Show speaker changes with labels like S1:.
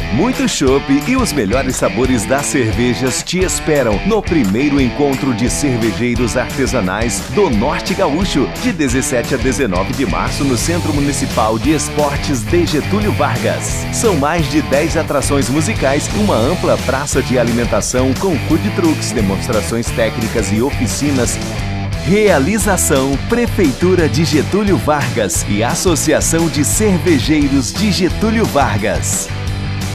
S1: Muito chopp e os melhores sabores das cervejas te esperam no primeiro encontro de cervejeiros artesanais do Norte Gaúcho, de 17 a 19 de março no Centro Municipal de Esportes de Getúlio Vargas. São mais de 10 atrações musicais e uma ampla praça de alimentação com food trucks, demonstrações técnicas e oficinas. Realização Prefeitura de Getúlio Vargas e Associação de Cervejeiros de Getúlio Vargas.